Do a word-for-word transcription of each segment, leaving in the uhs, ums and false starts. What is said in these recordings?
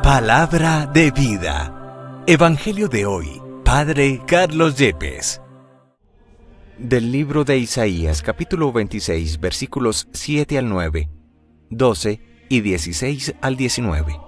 Palabra de vida. Evangelio de hoy, Padre Carlos Yepes. Del libro de Isaías, capítulo veintiséis, versículos siete al nueve, doce y dieciséis al diecinueve.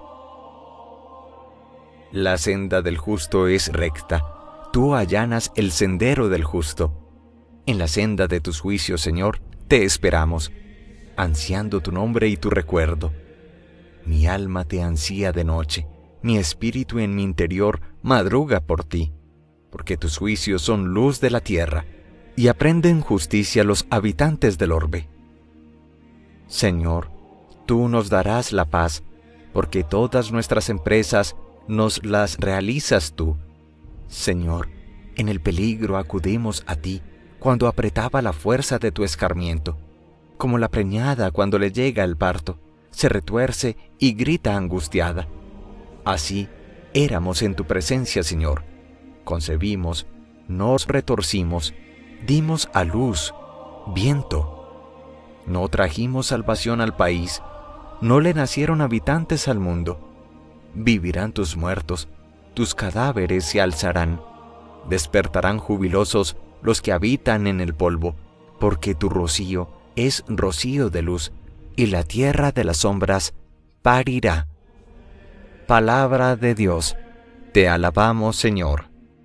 La senda del justo es recta, tú allanas el sendero del justo. En la senda de tus juicios, Señor, te esperamos, ansiando tu nombre y tu recuerdo. Mi alma te ansía de noche, mi espíritu en mi interior madruga por ti, porque tus juicios son luz de la tierra, y aprenden justicia los habitantes del orbe. Señor, tú nos darás la paz, porque todas nuestras empresas nos las realizas tú. Señor, en el peligro acudimos a ti, cuando apretaba la fuerza de tu escarmiento, como la preñada cuando le llega el parto, se retuerce y grita angustiada. Así éramos en tu presencia, Señor. Concebimos, nos retorcimos, dimos a luz, viento. No trajimos salvación al país, no le nacieron habitantes al mundo. Vivirán tus muertos, tus cadáveres se alzarán. Despertarán jubilosos los que habitan en el polvo, porque tu rocío es rocío de luz, y la tierra de las sombras parirá. Palabra de Dios, te alabamos, Señor.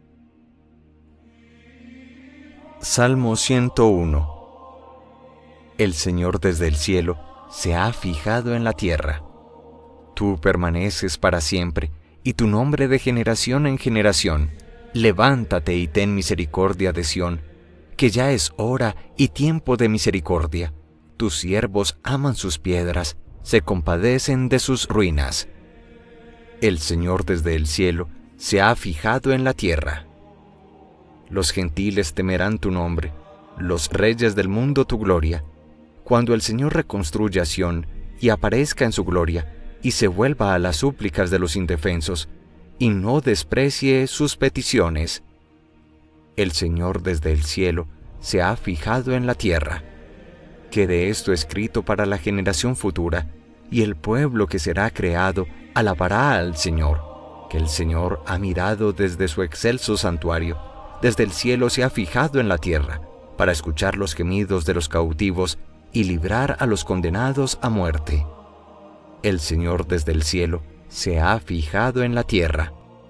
Salmo ciento uno. El Señor desde el cielo se ha fijado en la tierra. Tú permaneces para siempre, y tu nombre de generación en generación. Levántate y ten misericordia de Sión, que ya es hora y tiempo de misericordia. Tus siervos aman sus piedras, se compadecen de sus ruinas. El Señor desde el cielo se ha fijado en la tierra. Los gentiles temerán tu nombre, los reyes del mundo tu gloria. Cuando el Señor reconstruya Sión y aparezca en su gloria, y se vuelva a las súplicas de los indefensos, y no desprecie sus peticiones. El Señor desde el cielo se ha fijado en la tierra. Quede esto escrito para la generación futura, y el pueblo que será creado alabará al Señor, que el Señor ha mirado desde su excelso santuario, desde el cielo se ha fijado en la tierra, para escuchar los gemidos de los cautivos y librar a los condenados a muerte. El Señor desde el cielo se ha fijado en la tierra.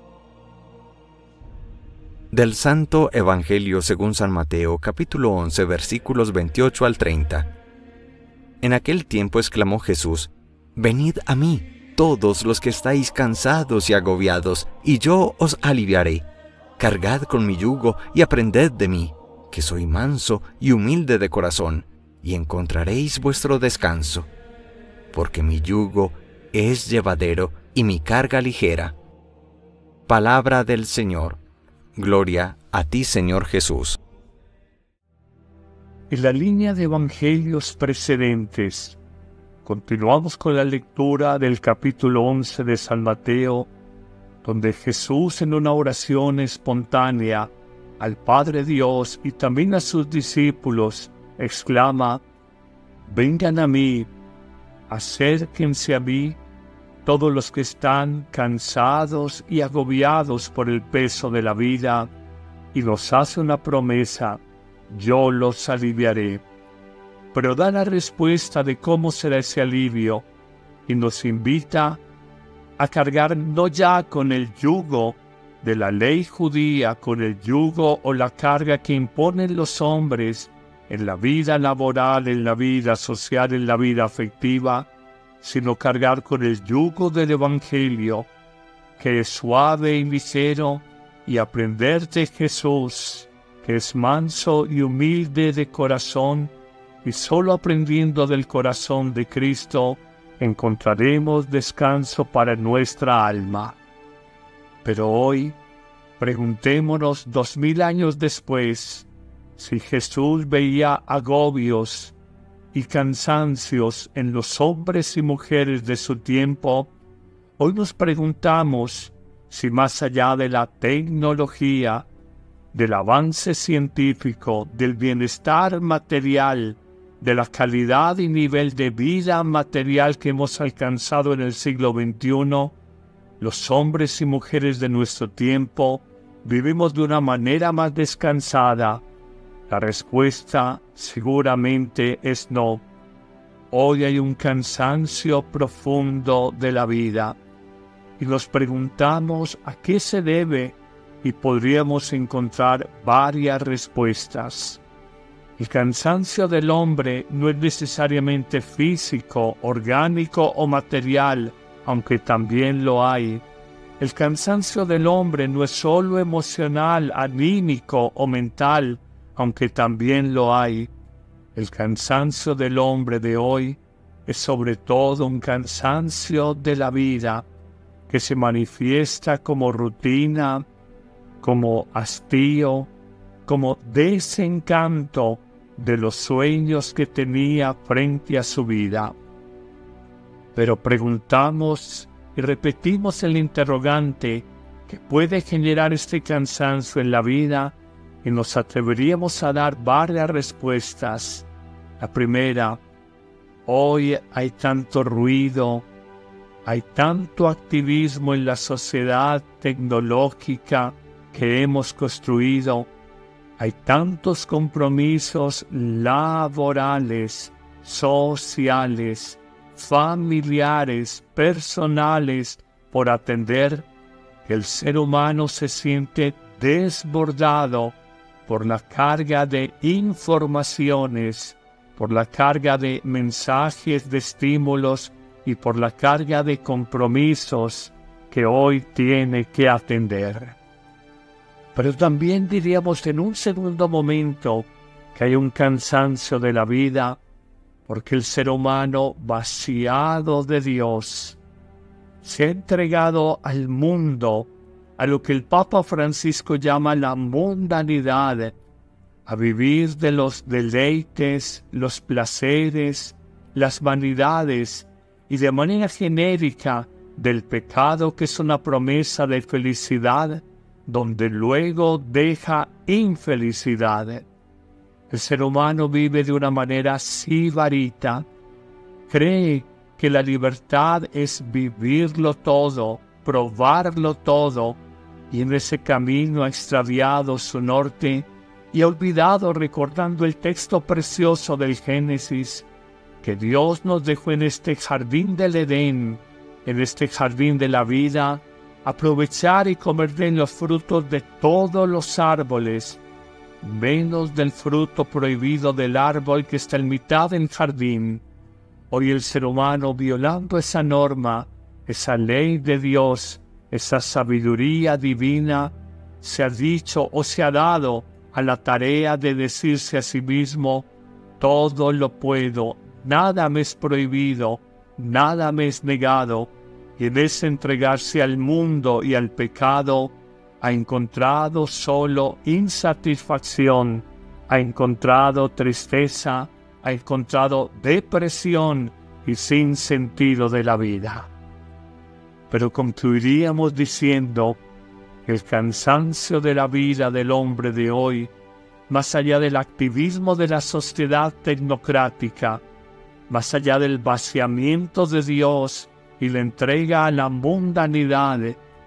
Del Santo Evangelio según San Mateo, capítulo once, versículos veintiocho al treinta. En aquel tiempo exclamó Jesús: «Venid a mí, todos los que estáis cansados y agobiados, y yo os aliviaré. Cargad con mi yugo y aprended de mí, que soy manso y humilde de corazón, y encontraréis vuestro descanso. Porque mi yugo es llevadero y mi carga ligera». Palabra del Señor. Gloria a ti, Señor Jesús. En la línea de evangelios precedentes, continuamos con la lectura del capítulo once de San Mateo, donde Jesús, en una oración espontánea al Padre Dios y también a sus discípulos, exclama: «Vengan a mí, acérquense a mí, todos los que están cansados y agobiados por el peso de la vida», y nos hace una promesa: «Yo los aliviaré». Pero da la respuesta de cómo será ese alivio y nos invita a cargar no ya con el yugo de la ley judía, con el yugo o la carga que imponen los hombres en la vida laboral, en la vida social, en la vida afectiva, sino cargar con el yugo del Evangelio, que es suave y ligero, y aprender de Jesús, que es manso y humilde de corazón, y solo aprendiendo del corazón de Cristo encontraremos descanso para nuestra alma. Pero hoy, preguntémonos dos mil años después, si Jesús veía agobios y cansancios en los hombres y mujeres de su tiempo, hoy nos preguntamos si más allá de la tecnología, del avance científico, del bienestar material, de la calidad y nivel de vida material que hemos alcanzado en el siglo veintiuno, los hombres y mujeres de nuestro tiempo vivimos de una manera más descansada? La respuesta seguramente es no. Hoy hay un cansancio profundo de la vida y nos preguntamos a qué se debe y podríamos encontrar varias respuestas. El cansancio del hombre no es necesariamente físico, orgánico o material, aunque también lo hay. El cansancio del hombre no es solo emocional, anímico o mental, aunque también lo hay. El cansancio del hombre de hoy es sobre todo un cansancio de la vida que se manifiesta como rutina, como hastío, como desencanto de los sueños que tenía frente a su vida. Pero preguntamos y repetimos el interrogante que puede generar este cansancio en la vida y nos atreveríamos a dar varias respuestas. La primera: hoy hay tanto ruido, hay tanto activismo en la sociedad tecnológica que hemos construido, hay tantos compromisos laborales, sociales, familiares, personales por atender, que el ser humano se siente desbordado por la carga de informaciones, por la carga de mensajes, de estímulos y por la carga de compromisos que hoy tiene que atender. Pero también diríamos en un segundo momento que hay un cansancio de la vida porque el ser humano, vaciado de Dios, se ha entregado al mundo, a lo que el Papa Francisco llama la mundanidad, a vivir de los deleites, los placeres, las vanidades y de manera genérica del pecado, que es una promesa de felicidad, donde luego deja infelicidad. El ser humano vive de una manera sibarita, cree que la libertad es vivirlo todo, probarlo todo, y en ese camino ha extraviado su norte y ha olvidado, recordando el texto precioso del Génesis, que Dios nos dejó en este jardín del Edén, en este jardín de la vida, aprovechar y comer de los frutos de todos los árboles, menos del fruto prohibido del árbol que está en mitad del jardín. Hoy el ser humano, violando esa norma, esa ley de Dios, esa sabiduría divina, se ha dicho o se ha dado a la tarea de decirse a sí mismo: todo lo puedo, nada me es prohibido, nada me es negado. Y en ese entregarse al mundo y al pecado, ha encontrado solo insatisfacción, ha encontrado tristeza, ha encontrado depresión y sin sentido de la vida. Pero concluiríamos diciendo que el cansancio de la vida del hombre de hoy, más allá del activismo de la sociedad tecnocrática, más allá del vaciamiento de Dios y la entrega a la mundanidad,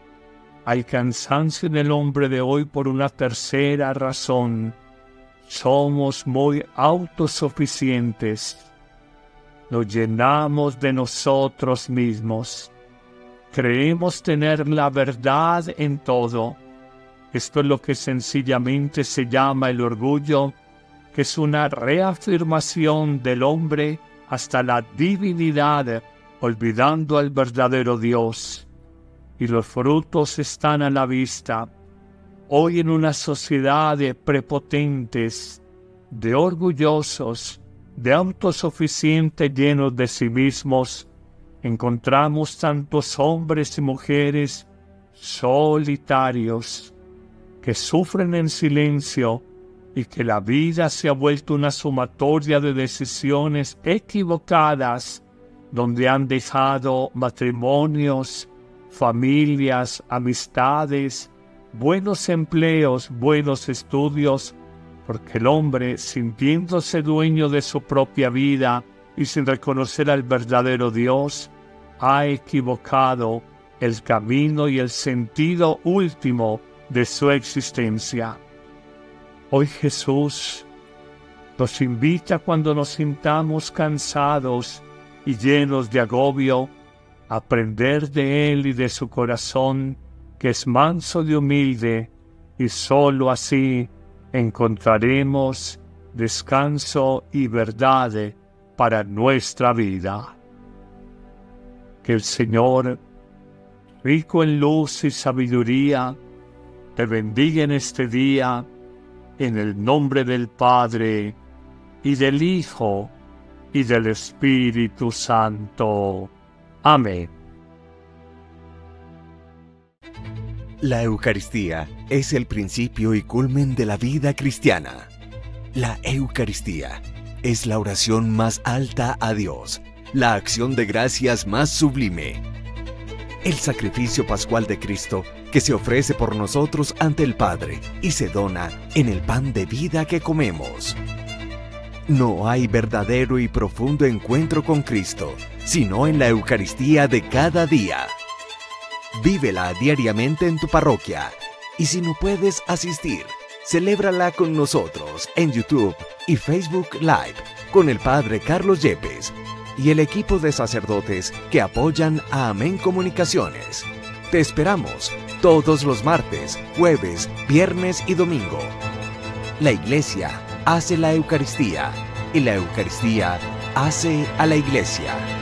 hay cansancio en el hombre de hoy por una tercera razón. Somos muy autosuficientes. Nos llenamos de nosotros mismos. Creemos tener la verdad en todo. Esto es lo que sencillamente se llama el orgullo, que es una reafirmación del hombre hasta la divinidad, olvidando al verdadero Dios. Y los frutos están a la vista. Hoy, en una sociedad de prepotentes, de orgullosos, de autosuficientes llenos de sí mismos, encontramos tantos hombres y mujeres solitarios que sufren en silencio y que la vida se ha vuelto una sumatoria de decisiones equivocadas, donde han dejado matrimonios, familias, amistades, buenos empleos, buenos estudios, porque el hombre, sintiéndose dueño de su propia vida y sin reconocer al verdadero Dios, ha equivocado el camino y el sentido último de su existencia. Hoy Jesús nos invita, cuando nos sintamos cansados y llenos de agobio, a aprender de Él y de su corazón, que es manso y humilde, y sólo así encontraremos descanso y verdad para nuestra vida. Que el Señor, rico en luz y sabiduría, te bendiga en este día, en el nombre del Padre, y del Hijo, y del Espíritu Santo. Amén. La Eucaristía es el principio y culmen de la vida cristiana. La Eucaristía es la oración más alta a Dios, la acción de gracias más sublime. El sacrificio pascual de Cristo, que se ofrece por nosotros ante el Padre y se dona en el pan de vida que comemos. No hay verdadero y profundo encuentro con Cristo, sino en la Eucaristía de cada día. Vívela diariamente en tu parroquia, y si no puedes asistir, celébrala con nosotros en YouTube y Facebook Live con el Padre Carlos Yepes y el equipo de sacerdotes que apoyan a Amén Comunicaciones. Te esperamos todos los martes, jueves, viernes y domingo. La Iglesia hace la Eucaristía y la Eucaristía hace a la Iglesia.